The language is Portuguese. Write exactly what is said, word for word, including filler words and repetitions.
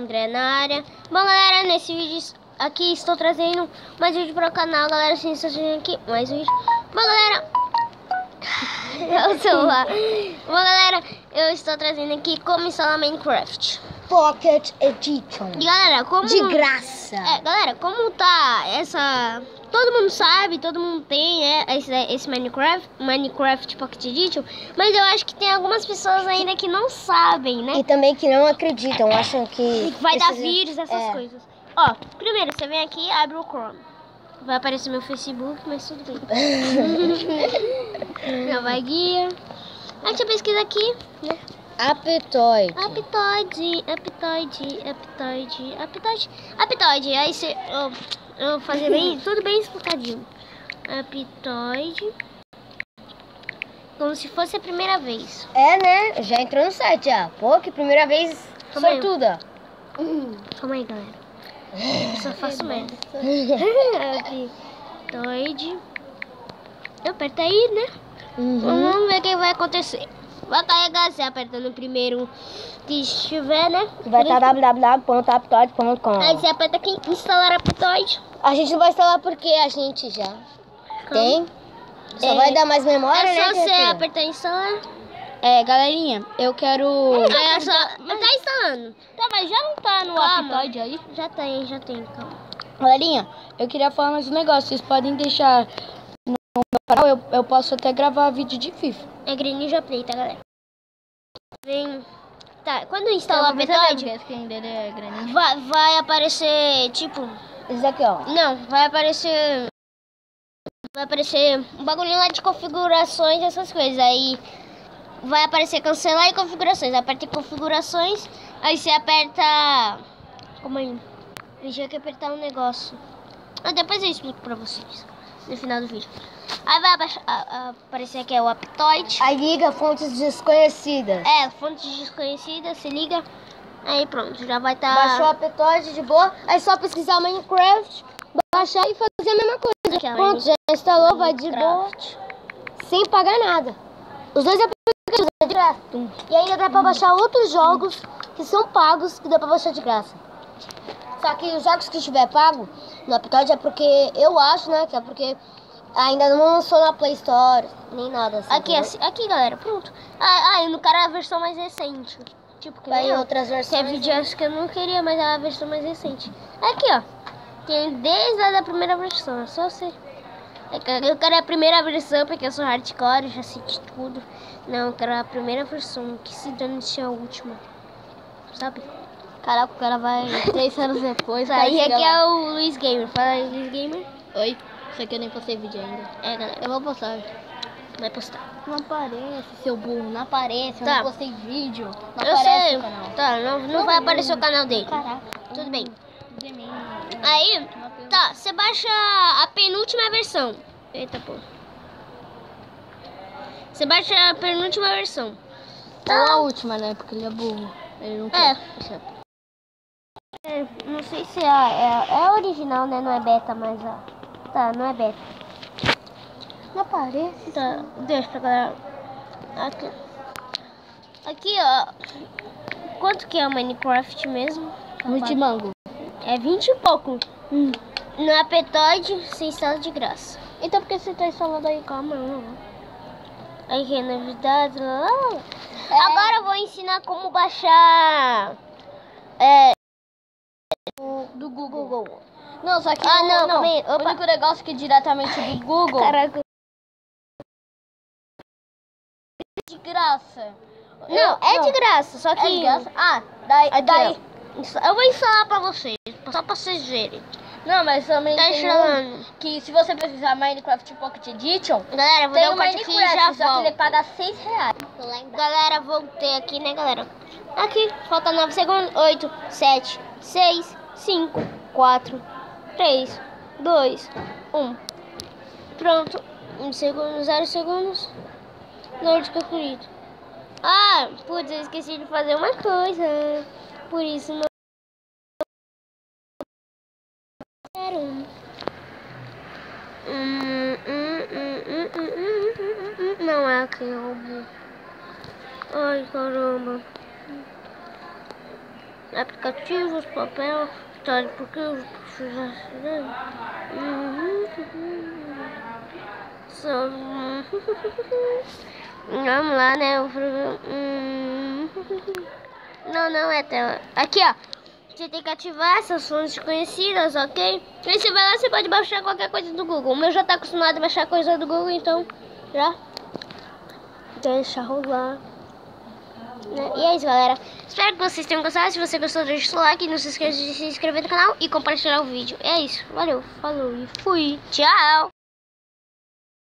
André na área. Bom, galera, nesse vídeo aqui estou trazendo mais vídeo para o canal, galera. Se vocês estão aqui, mais vídeo. Bom, galera, eu sou lá. Bom, galera, eu estou trazendo aqui como instalar Minecraft Pocket Edition. E galera, como... de graça. É, galera, como tá essa... Todo mundo sabe, todo mundo tem é, esse, esse Minecraft, Minecraft Pocket Edition. Mas eu acho que tem algumas pessoas ainda que não sabem, né? E também que não acreditam, acham que... Vai precisa... dar vírus, essas é. coisas. Ó, primeiro você vem aqui e abre o Chrome. Vai aparecer meu Facebook, mas tudo bem. Já vai guia. Aí você pesquisa aqui, né? Aptoide. Aptoide, Aptoide, Aptoide, Aptoide, Aptoide. Aí você... Eu, eu vou fazer bem, tudo bem explicadinho. Aptoide. Como se fosse a primeira vez. É, né? Já entrou no site, já. Pô, que primeira vez Calma aí. sortuda. Calma aí, galera. Eu só faço merda. Aptoide. Aperta aí, né? Uhum. Vamos ver o que vai acontecer. Vai carregar, você aperta no primeiro que estiver, né? Vai estar w w w ponto aptoide ponto com. Aí você aperta aqui, instalar Aptoide. A gente não vai instalar porque a gente já tem. Só É. vai dar mais memória, É né? só você criatura? apertar instalar. É, galerinha, eu quero... Aí é só... Mas tá instalando. Tá, mas já não tá no Calma. Aptoide aí? Já tem, já tem, calma. Galerinha, eu queria falar mais um negócio. Vocês podem deixar no meu canal, eu, eu posso até gravar vídeo de FIFA. É Greninja Play, tá, galera? Vem... Tá, quando instalar o Aptoide, A skin dele é grande. vai, vai aparecer, tipo... Isso aqui, ó. Não, vai aparecer... Vai aparecer um bagulhinho lá de configurações, essas coisas. Aí vai aparecer cancelar e configurações. Aperta em configurações, aí você aperta... Como aí? Eu tinha que apertar um negócio. Ah, depois eu explico pra vocês no final do vídeo. Aí vai abaixar, a, a, aparecer aqui é o Aptoide. Aí liga fontes desconhecidas. É, fontes desconhecidas, se liga. Aí pronto, já vai estar... Baixou o Aptoide de boa. Aí só pesquisar Minecraft, baixar e fazer a mesma coisa. Aquela Pronto, já instalou, vai de boa. Minecraft. Sem pagar nada. Os dois aplicativos é direto. E ainda dá pra baixar outros jogos que são pagos, que dá pra baixar de graça. Só que os jogos que estiver pago no Aptoide é porque, eu acho, né, que é porque ainda não lançou na Play Store, nem nada assim. Aqui, entendeu? assim, aqui, galera, pronto. Ah, ah, eu não quero a versão mais recente. Tipo, que Vai nem em eu. outras Que é versões. vídeo acho que eu não queria, mas é a versão mais recente. Aqui, ó. Tem desde a da primeira versão, é só você. É que eu quero a primeira versão porque eu sou hardcore, já assisti tudo. Não, eu quero a primeira versão, que se dane se é a última. Sabe? Caraca, o cara vai três anos depois. Tá, e aqui é o Luiz Gamer. Fala aí, Luiz Gamer. Oi, isso aqui eu nem postei vídeo ainda. É, galera, Eu vou postar. vai postar. Não aparece, seu burro, não aparece. Eu Tá. não postei vídeo. Não Eu aparece sei. o canal. Tá, não, não vai aparecer o canal dele. Caraca. Tudo bem. Aí. Aí, tá, você baixa a penúltima versão. Eita, pô. Você baixa a penúltima versão. Ou a última, né? Porque ele é burro. Ele não É. quer. É, não sei se é, é, é original, né? Não é beta, mas ó. Tá, não é beta. Não aparece. Tá, deixa pra galera. Aqui. Aqui, ó. Quanto que é o Minecraft mesmo? Multimango. É vinte e pouco. Hum. No Aptoide, você instala de graça. Então por que você tá instalando aí? Calma, não. Aí que é novidade, lá, lá, lá. É. Agora eu vou ensinar como baixar é, Do Google. Não, só que Ah, o- não, não. calma aí. O Opa. único negócio que diretamente do Google Caraca. de graça. Não, Eu- é de graça, só que É de graça? Ah, daí, Aqui, daí. ó. Eu vou instalar pra vocês, só pra vocês verem. Não, mas também Tá tem um instalando. que se você precisar Minecraft Pocket Edition, Galera, eu vou tem dar o um corte aqui e Minecraft, já só que ele volto. paga seis reais. Galera, voltei aqui, né, galera? Aqui, falta nove segundos. oito, sete, seis, cinco, quatro, três, dois, um. Pronto. Um segundo, zero segundos. Load concluído. Ah, putz, eu esqueci de fazer uma coisa. Por isso não quero. Hum, hum, hum, hum, hum, hum, hum, hum. Não é aqui, é o Ai, caramba. aplicativos, papel, história, porque vamos lá, né? Não, não é tela. Aqui, ó. Você tem que ativar essas fontes conhecidas, ok? Aí você vai lá, você pode baixar qualquer coisa do Google. O meu já tá acostumado a baixar coisa do Google, então já deixa rolar. E é isso, galera. Espero que vocês tenham gostado. Se você gostou, deixa o like. Não se esqueça de se inscrever no canal e compartilhar o vídeo. É isso. Valeu, falou e fui. Tchau!